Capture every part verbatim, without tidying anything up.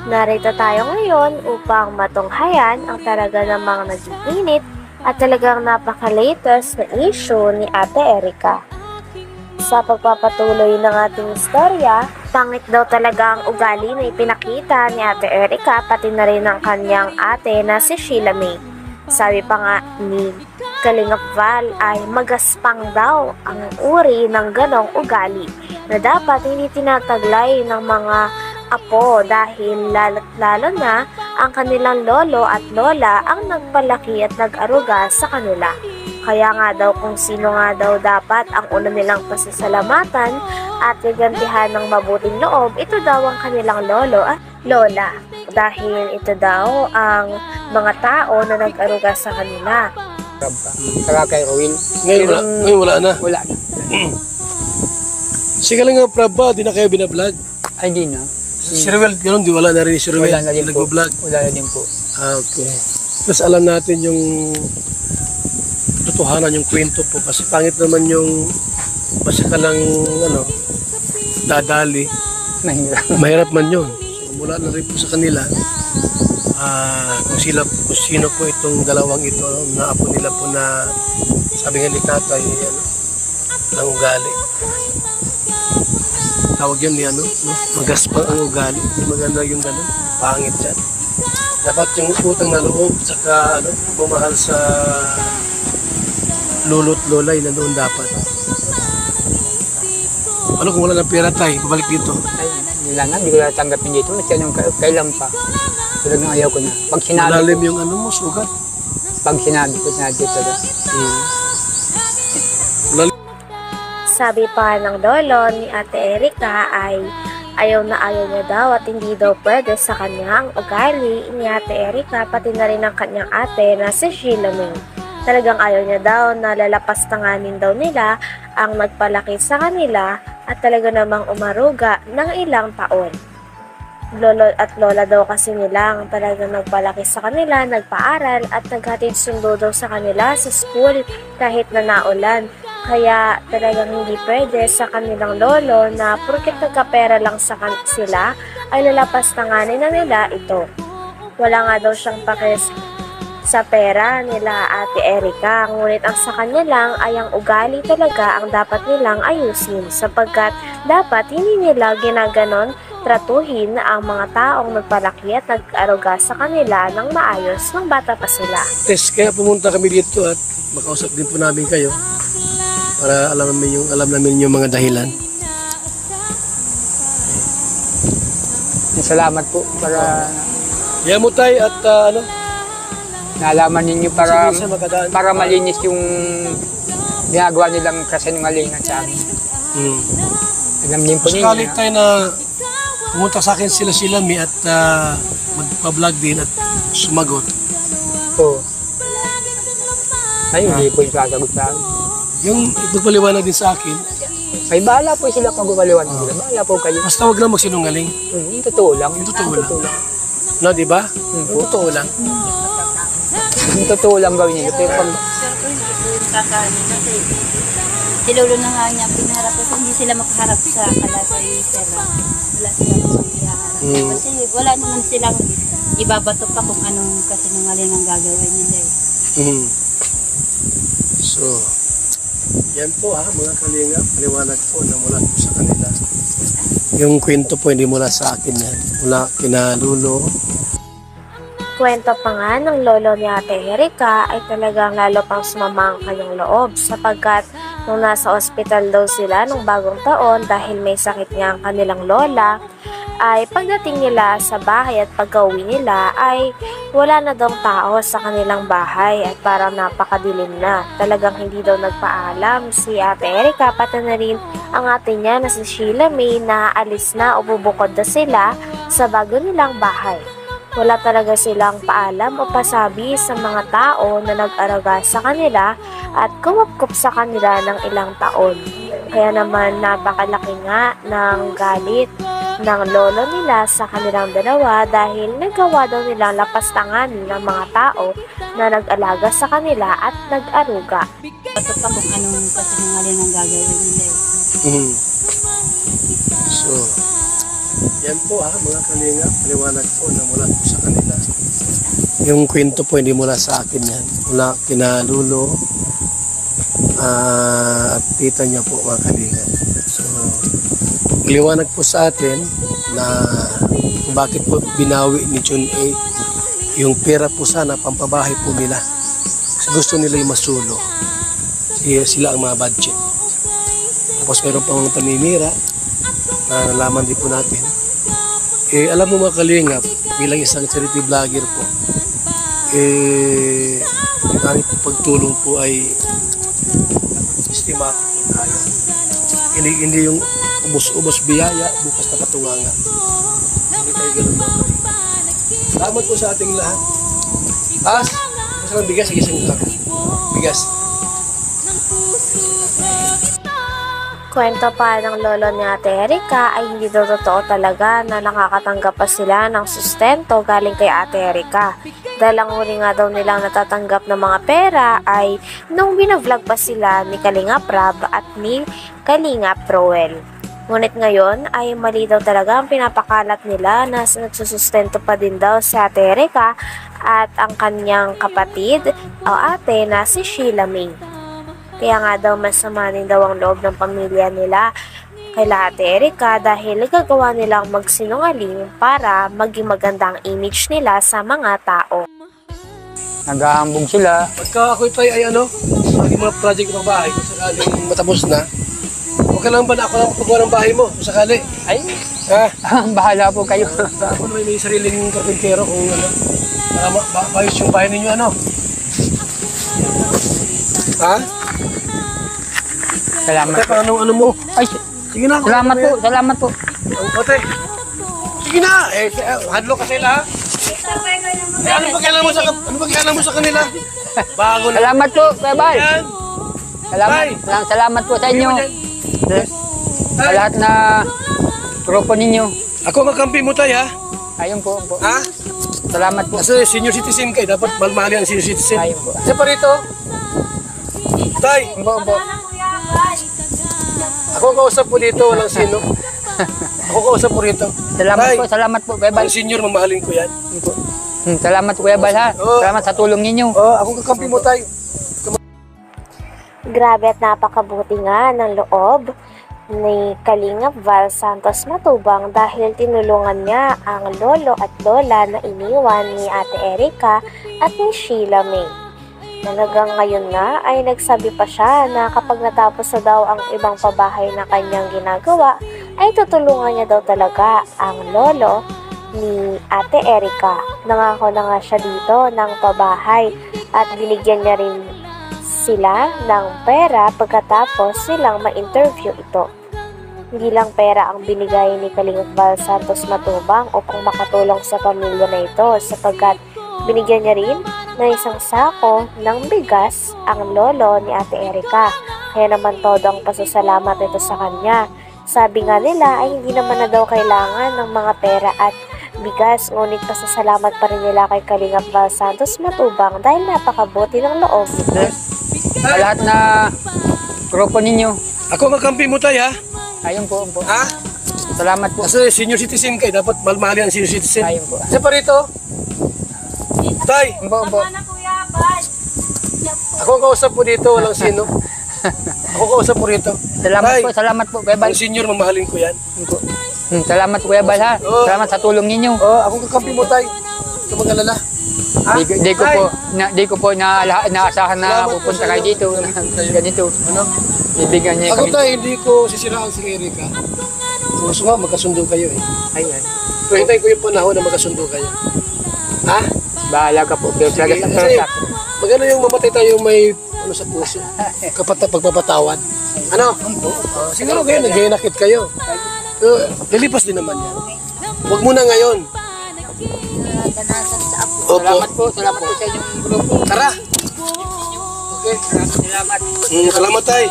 Narito tayo ngayon upang matunghayan ang talaga namang nag-iinit at talagang napaka-latest na issue ni Ate Erica. Sa pagpapatuloy ng ating istorya, pangit daw talaga ang ugali na ipinakita ni Ate Erica pati na rin ang kanyang ate na si Sheila May. Sabi pa nga ni Kalingap Val ay magaspang daw ang uri ng ganong ugali na dapat hindi tinataglay ng mga apo dahil lalo't lalo na ang kanilang lolo at lola ang nagpalaki at nag-aruga sa kanila. Kaya nga daw kung sino nga daw dapat ang una nilang pasisalamatan at gagantihan ng mabuting loob, ito daw ang kanilang lolo at lola. Dahil ito daw ang mga tao na nag-aruga sa kanila. Saka kay Rowin. Ngayon wala, ngayon wala na. Wala na. Sige lang nga, Prabba, di na kayo binablog. Ay, di na. Si Ruel, gano'n, di wala na rin si Ruel. Wala na din po. Nag-vlog. Wala na din po. Ah, okay. Tapos alam natin yung totohanan, yung kwento po. Kasi pangit naman yung basta ka lang, ano, dadali. Mahirap. Mahirap man yun. So, mula na rin po sa kanila, ah, kung sila, kung sino po itong dalawang ito, na apo nila po na, sabi nga ni tatay, ano, ng ugali. Tawag yun ni ano, no? Magaspang ang ugali. Maganda yung gano'n. Pangit yan. Dapat yung utang na loob, saka ano, bumahal sa lolo't lolay na doon dapat. Ano kung wala ng pera tayo, babalik dito? Ay, nila nga, hindi ko natanggapin dito. At yan yung kailan pa. Tulad ng ayaw ko na. Pag sinabi Malalim ko, yung ano mo, sugat. pag sinabi ko na dito. Hmm. Sabi pa ng lolo ni Ate Erica ay ayaw na ayaw niya daw at hindi daw pwede sa kanyang ugali ni Ate Erica pati na rin ang kanyang ate na si Sheila May. Talagang ayaw niya daw na lalapastanganin daw nila ang nagpalaki sa kanila at talaga namang umaruga ng ilang taon. Lolo at lola daw kasi nilang talagang nagpalaki sa kanila, nagpaaral at naghatid sundo daw sa kanila sa school kahit na naulan. Kaya talagang hindi pwede sa kanilang lolo na porket nagkapera lang sa kan sila ay lalapastanganin na nila ito. Wala nga daw siyang pakis sa pera nila Ate Erica, ngunit ang sa kanya lang ay ang ugali talaga ang dapat nilang ayusin sapagkat dapat hindi nila ginaganon tratuhin ang mga taong nagpalaki at nag-aruga sa kanila ng maayos ng bata pa sila. Yes, kaya pumunta kami dito at makausap din po namin kayo para alam namin yung, alam namin yung mga dahilan. Salamat po para Yamutay at uh, ano, nalaman ninyo para, Sige, makadaan. para malinis yung ginagawa nilang kasinungalingan sa amin. hmm. Alam din po Sakali ninyo. tayo na pumunta sa akin sila sila mi at uh, magpa-vlog din at sumagot. Oo. Ay, hindi po yung sasagot sa akin. Yung ipagpaliwanag din sa akin, Ay, bahala po sila kung gumaliwan nila. Bahala po kayo. basta wag lang magsinungaling. Hmm, yung totoo lang. Yung totoo Yung lang. totoo lang. No, di ba? Hmm, Yung totoo lang. Yung totoo lang gawin nila. Pero pag kakaano kasi si lolo na nga niya pinaharap kasi hindi sila makaharap sa kalasay sera. Wala silang paghiharap. Mm. Kasi wala naman silang ibabato pa kung anong kasinungaling ang gagawin nila eh. Mm. So, yan po ha, mga kalinga, paliwanag po na mula po sa kanila. Yung kwento po hindi mula sa akin yan, mula kina Lulo. Kwento pa nga ng lolo ni Ate Erica ay talagang lalo pang sumama ang kanyang loob sapagkat nung nasa ospital daw sila nung bagong taon dahil may sakit nga ang kanilang lola, ay pagdating nila sa bahay at pag-uwi nila ay wala na daw tao sa kanilang bahay at parang napakadilim na. Talagang hindi daw nagpaalam si Ate Erica pati na rin ang ate niya na si Sheila May na alis na o bubukod na sila sa bago nilang bahay. Wala talaga silang paalam o pasabi sa mga tao na nag-araga sa kanila at kumupkup sa kanila ng ilang taon. Kaya naman napakalaki nga ng galit ng lolo nila sa kanilang dalawa dahil nagawa daw nilang lapastanganin ng mga tao na nag-alaga sa kanila at nag-aruga. Bato pa kung anong kasinungaling ang gagawin nila eh. Mm. So, Yan po ha, mga kalinga, paliwanag po na mula po sa kanila. Yung kwento po hindi mula sa akin yan. Mula kina Lulo ah, at tita niya po mga kalinga. So, paliwanag po sa atin na kung bakit po binawi ni Jun A yung pera po sana pampabahay po nila. Kasi gusto nila yung masulo. Sila, sila ang mga budget. Tapos meron pa mga paninira na nalaman din po natin. Eh, alam mo mga kalingap, bilang isang charity vlogger po, eh, yung aming pagtulong po ay estimate po tayo. Hindi, hindi yung ubos-ubos biyaya, bukas na katunganga. Hindi tayo ganun mga kalingap. Salamat po sa ating lahat. Pas, masarang bigas, isang lang. Bigas. Kwento pa ng lolo ni Ate Erika ay hindi daw totoo talaga na nakakatanggap pa sila ng sustento galing kay Ate Erika. Dahil ang huli nga daw nilang natatanggap ng mga pera ay nung binavlog pa sila ni Kalingap Rab at ni Kalingap Roel. Ngunit ngayon ay mali daw talaga ang pinapakalat nila na nagsusustento pa din daw si Ate Erika at ang kanyang kapatid o ate na si Sheila May. Kaya nga daw masama din daw ang loob ng pamilya nila kay Ate Erika dahil nagagawa nilang magsinungaling para maging maganda ang image nila sa mga tao. Naghahambog sila. Pagka ako'y tayo ay ano, ang mga project ng bahay, kung sakaling matapos na, huwag ka lang ba na ako lang paggawa ng bahay mo, kung sakali. Ay, Ha? bahala po kayo. Ako naman may sariling karpintero kung ano, para ma- ma- maayos yung bahay ninyo ano. Ha? Salamat Ate, po. paano ano mo? Ay, Sige na. salamat po, salamat po. Ate. Sige na. Eh, si- eh, hadlo ka sila. ha? Eh, ano ba kailangan mo sa ano ba kailangan mo sa kanila? Bago na. Salamat po, Kuya Bal. Yan. Salamat, Tay. salamat, salamat po sa inyo. Sa Tay. lahat na grupo ninyo. Ako ang kakampi mo tayo ha. Ayun po, po. Ha? Salamat po. Kasi senior citizen kayo, dapat malmali ang senior citizen. Ayun po. Isa pa rito. Tay, Ayun po, po. ako ang kausap po dito, walang sino. Ako kausap po rito. Salamat Tay, po, salamat po, Kuya Bal. ang senior, mamahalin ko yan. Ayun po. Hmm, salamat po, Kuya Bal, ha. Oo. Salamat sa tulong ninyo. Oh, ako ang kakampi mo tayo. Grabe at napakabuti nga ng loob ni Kalingap Val Santos Matubang dahil tinulungan niya ang lolo at lola na iniwan ni Ate Erika at ni Sheila May. Talagang ngayon na ay nagsabi pa siya na kapag natapos na daw ang ibang pabahay na kanyang ginagawa ay tutulungan niya daw talaga ang lolo ni Ate Erika. Nangako na nga siya dito ng pabahay at binigyan niya rin sila ng pera pagkatapos silang ma-interview ito. Hindi lang pera ang binigay ni Kalingap Val Santos Matubang upang makatulong sa pamilya na ito sapagkat binigyan niya rin ng isang sako ng bigas ang lolo ni Ate Erika. Kaya naman todo ang pasasalamat ito sa kanya. Sabi nga nila ay hindi naman na daw kailangan ng mga pera at bigas, ngunit pasasalamat pa rin nila kay Kalingap Val Santos Matubang dahil napakabuti ng loob nito. Sa lahat na grupo ninyo. Ako ang kakampi mo tayo ha. Ayun po, po. Ha? Salamat po. Kasi senior citizen kayo, dapat malmali ang senior citizen. Ayun po. Isa pa rito. Tay, Ayun po, po. ako ang kausap po dito, walang sino. Ako kausap po rito. Salamat Tay, po, salamat po, Kuya Bal. ang senior, mamahalin ko yan. Ayun po. Hmm, salamat Kuya Bal, ha. Oo. Salamat sa tulong ninyo. Oh, ako ang kakampi mo tayo. Ito mag-alala. Ha? Di, di ko Tay, po na di ko po na naasahan na Salamat po pupunta sa kayo iyo. dito. Ganito. Ano? Ibigyan niya Ako kami. tayo, hindi ko sisiraan si Erika. Gusto nga, magkasundo kayo eh. Ayan. Pero hintayin ko yung panahon na magkasundo kayo. Ha? Bahala ka po. Pero talaga sa Kasi, sa maganda yung mamatay tayo may ano sa puso. Kapat pagpapatawad. Ano? Uh, siguro kayo, nag-iinakit kayo. Pero, lilipas din naman yan. Huwag muna ngayon. Danasan sa apo. Opo. Salamat po. Salamat po sa inyong grupo. Tara. Okay. Salamat. Mm, salamat tayo.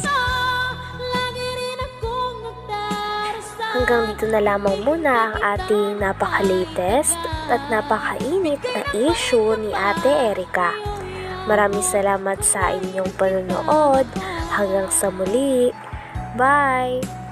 Hanggang dito na lamang muna ang ating napaka-latest at napakainit na issue ni Ate Erika. Maraming salamat sa inyong panonood. Hanggang sa muli. Bye!